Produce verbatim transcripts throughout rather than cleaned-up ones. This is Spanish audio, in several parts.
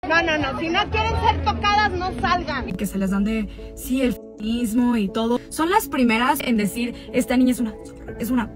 No, no, no, si no quieren ser tocadas, no salgan. Que se les dan de, sí, el feminismo y todo. Son las primeras en decir, esta niña es una, es una...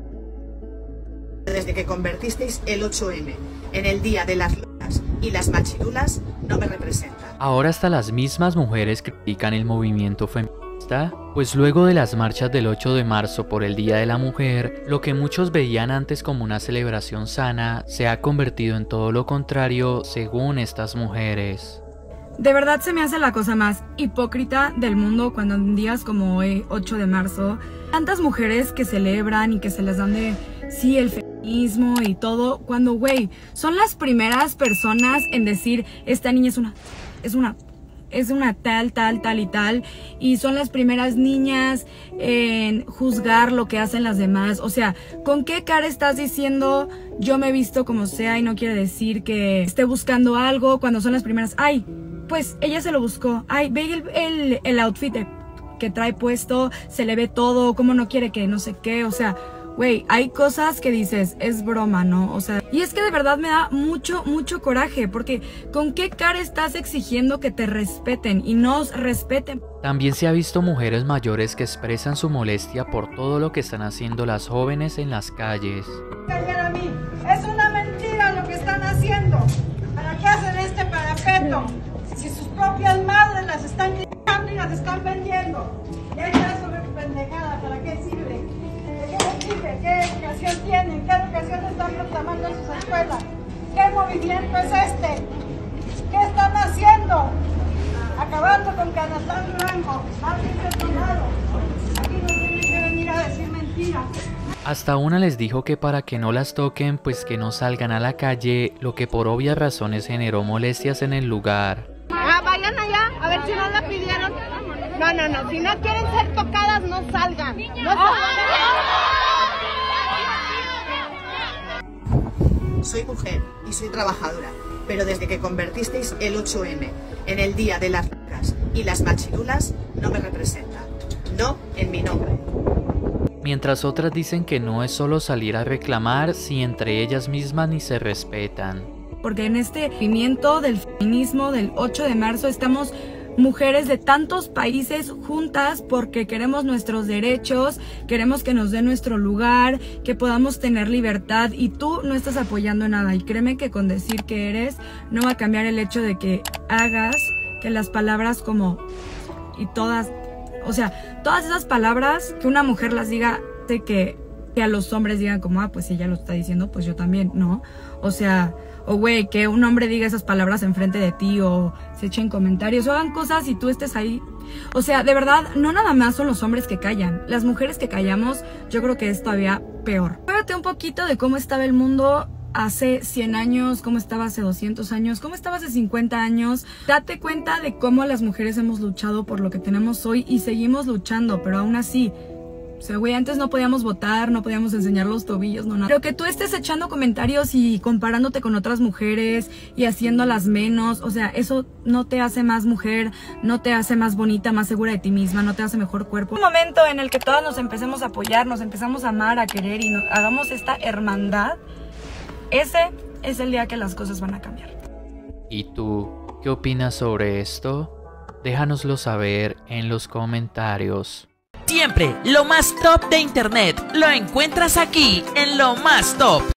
Desde que convertisteis el ocho eme en el día de las locas y las machirulas, no me representa. Ahora hasta las mismas mujeres critican el movimiento feminista, pues luego de las marchas del ocho de marzo por el Día de la Mujer, lo que muchos veían antes como una celebración sana, se ha convertido en todo lo contrario según estas mujeres. De verdad se me hace la cosa más hipócrita del mundo cuando en días como hoy, ocho de marzo, tantas mujeres que celebran y que se les dan de, sí, el feminismo y todo, cuando, güey, son las primeras personas en decir, esta niña es una, es una, es una tal, tal, tal y tal, y son las primeras niñas en juzgar lo que hacen las demás. O sea, ¿con qué cara estás diciendo, yo me he visto como sea y no quiere decir que esté buscando algo cuando son las primeras? Ay, pues ella se lo buscó. Ay, ve el, el, el outfit que trae puesto, se le ve todo, cómo no quiere que no sé qué, o sea... Güey, hay cosas que dices, es broma, ¿no? O sea, y es que de verdad me da mucho, mucho coraje, porque ¿con qué cara estás exigiendo que te respeten y nos respeten? También se ha visto mujeres mayores que expresan su molestia por todo lo que están haciendo las jóvenes en las calles. Callar a mí, es una mentira lo que están haciendo. ¿Para qué hacen este parapeto? Si sus propias madres las están gritando y las están vendiendo. ¿Qué es sobre pendejada? ¿Para qué sirve? ¿Qué educación tienen? ¿Qué educación están reclamando en sus escuelas? ¿Qué movimiento es este? ¿Qué están haciendo? Acabando con Canastán Blanco, Martín Detonado. Aquí no tienen que venir a decir mentiras. Hasta una les dijo que para que no las toquen, pues que no salgan a la calle, lo que por obvias razones generó molestias en el lugar. Ah, vayan allá, a ver si no la pidieron. No, no, no, si no quieren ser tocadas, no salgan. No salgan. Soy mujer y soy trabajadora, pero desde que convertisteis el ocho eme en el día de las locas y las machirulas, no me representa. No en mi nombre. Mientras otras dicen que no es solo salir a reclamar si entre ellas mismas ni se respetan. Porque en este movimiento del feminismo del ocho de marzo estamos mujeres de tantos países juntas porque queremos nuestros derechos, queremos que nos den nuestro lugar, que podamos tener libertad, y tú no estás apoyando nada. Y créeme que con decir que eres no va a cambiar el hecho de que hagas que las palabras como y todas, o sea, todas esas palabras que una mujer las diga, de que, que a los hombres digan como, ah, pues si ella lo está diciendo, pues yo también, ¿no? O sea... O güey, que un hombre diga esas palabras enfrente de ti, o se echen comentarios, o hagan cosas y tú estés ahí. O sea, de verdad, no nada más son los hombres que callan. Las mujeres que callamos, yo creo que es todavía peor. Acuérdate un poquito de cómo estaba el mundo hace cien años, cómo estaba hace doscientos años, cómo estaba hace cincuenta años. Date cuenta de cómo las mujeres hemos luchado por lo que tenemos hoy y seguimos luchando, pero aún así... O sea, güey, antes no podíamos votar, no podíamos enseñar los tobillos, no nada. Pero que tú estés echando comentarios y comparándote con otras mujeres y haciéndolas menos, o sea, eso no te hace más mujer, no te hace más bonita, más segura de ti misma, no te hace mejor cuerpo. Un momento en el que todas nos empecemos a apoyar, nos empezamos a amar, a querer y nos, hagamos esta hermandad, ese es el día que las cosas van a cambiar. ¿Y tú qué opinas sobre esto? Déjanoslo saber en los comentarios. Siempre lo más top de internet lo encuentras aquí en Lo Más Top.